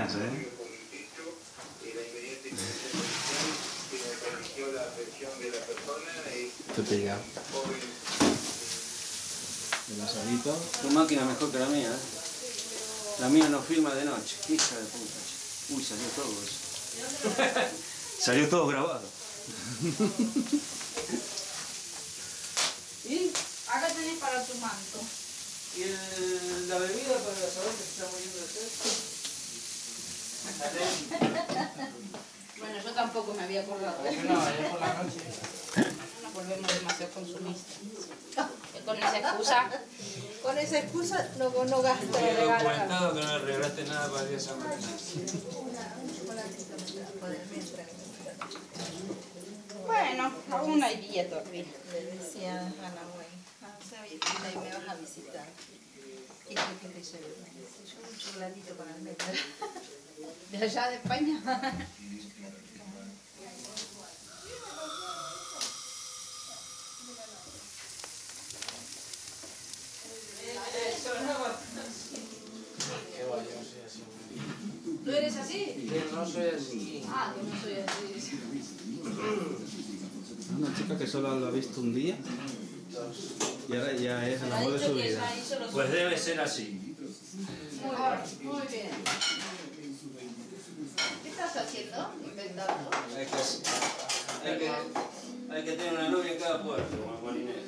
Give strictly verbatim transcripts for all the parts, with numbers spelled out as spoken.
buenas, ¿eh? Esto te llega. El asadito. Tu máquina mejor que la mía, ¿eh? La mía no filma de noche. Hija de puta. Uy, salió todo eso. Salió todo grabado. ¿Y? Acá tenés para tu manto. ¿Y el, la bebida para la sabor que se está muriendo de sed? Bueno, yo tampoco me había acordado. No, ya por la noche. Nos volvemos demasiado consumistas. Con esa excusa. Con esa excusa no, no gasto Me he regalar. documentado que no le regalaste nada para el día de San Valentín. Bueno, aún hay día todavía. Le decía a Ana, güey, ah, sabes, y me vas a visitar. ¿Y qué que te lleve? Me dice, yo un chocolatito con almendra. De allá de España. ¿Tú eres así? Que no soy así. Ah, que no soy así. Una chica que solo lo ha visto un día y ahora ya es el amor de su vida. Pues debe ser así. Muy bien, muy bien. ¿Qué estás haciendo? Inventando. Hay que, hay que, hay que tener una novia en cada puerto, como el marinero.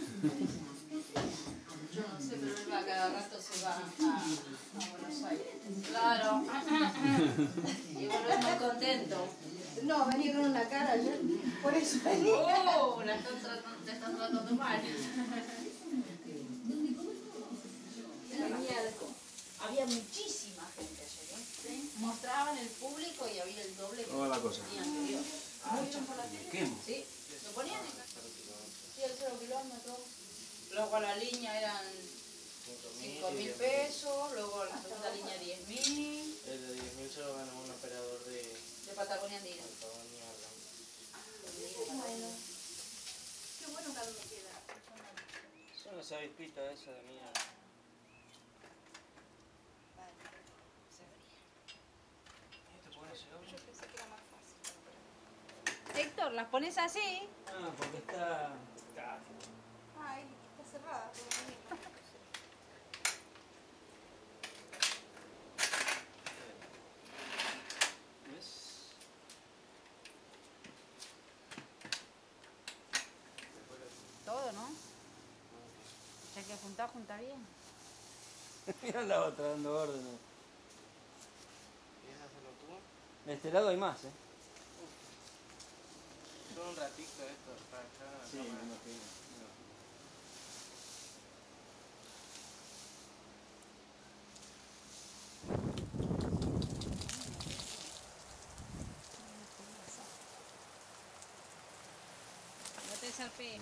Yo no sé, pero él va cada rato se va a, a Buenos Aires. Claro. Y vuelve muy contento. No, venía con una cara ayer, por eso venía. Oh, la están tratando, te están tratando mal. Venía de- había muchísima gente ayer, ¿eh? ¿Sí? Mostraban el público y había el doble que ¿Cómo va la cosa? el día anterior. Mucho. ¿Qué? Sí, lo ponían en casa. Sí, el cero kilómetros. Luego la línea eran cinco mil pesos, luego la segunda línea diez mil, El de diez mil se lo ganó un operador de de Patagonia Andina. Patagonia Blanca. Bueno, qué bueno que algo queda. Son las avispitas esas de mierda. Yo pensé que era más fácil. Héctor, ¿las pones así? Ah, porque está... Ay, está cerrada. ¿Ves? Todo, ¿no? Ya que apuntar, junta bien. Mira la otra dando órdenes. ¿Quieres hacerlo tú? De este lado hay más, ¿eh? Solo un ratito esto, para acá. Sí, me imagino. No te zarpé.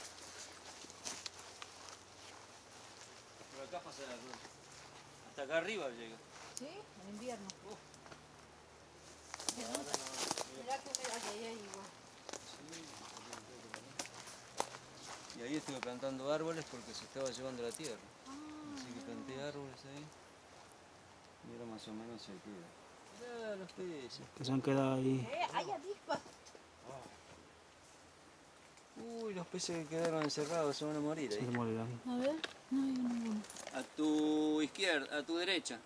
Por acá pasa la luz. Hasta acá arriba llega. ¿Sí? En invierno. Uf. Mirá que humedad que hay ahí igual. Y ahí estuve plantando árboles porque se estaba llevando la tierra. Así que planté árboles ahí. Y ahora más o menos se queda. Ah, los peces. Que se han quedado ahí. Eh, hay avispas. Uy, los peces que quedaron encerrados se van a morir Se ahí. morirán. A ver, no hay ninguno. A tu izquierda, a tu derecha.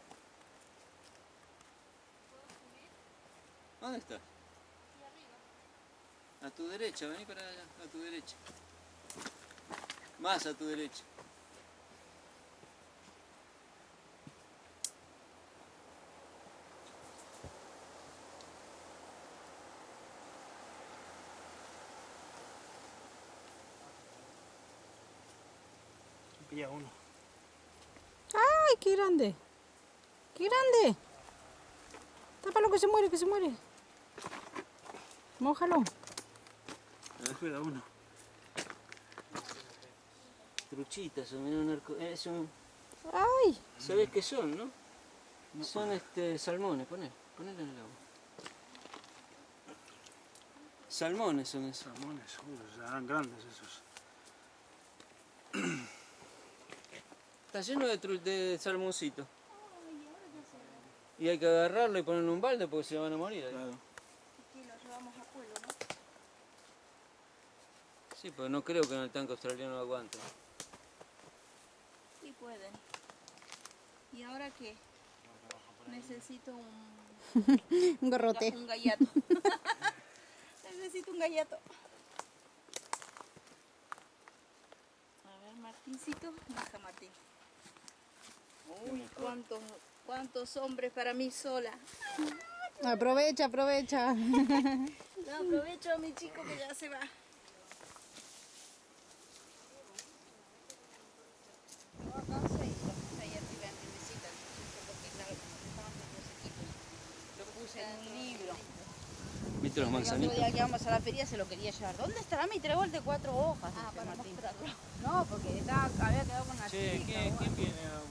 ¿Dónde estás? A tu derecha, vení para allá, a tu derecha. Más a tu derecha. Pilla uno. ¡Ay, qué grande! ¡Qué grande! Tápalo que se muere, que se muere. Mójalo. Espera uno. Truchitas, son, un arco, eh, son, ¡Ay! ¿sabés qué son, no? Son este salmones, poné, ponelo en el agua. Salmones son esos. Salmones, uy, serán grandes esos. Está lleno de, tru- de salmoncitos. Y hay que agarrarlo y ponerlo en un balde porque se van a morir ahí. Claro. Aquí lo llevamos a cuelo, ¿no? Sí, pero no creo que en el tanque australiano aguante. Sí pueden. ¿Y ahora qué? Necesito un, Un gorrote. un gallato. Necesito un gallato. A ver, Martincito. Baja, Martín. Uy, cuántos, cuántos hombres para mí sola. Aprovecha, aprovecha. No, aprovecho a mi chico que ya se va. No alcancé y lo puse ahí arriba en mi mesita, porque claro, como estaban los equipos, lo puse en un libro. ¿Viste los El otro manzanitos? día que íbamos a la feria se lo quería llevar. ¿Dónde estará mi trébol de cuatro hojas? Ah, para Martín. No, porque estaba, había quedado con la Che, chica. ¿quién, bueno. ¿quién viene a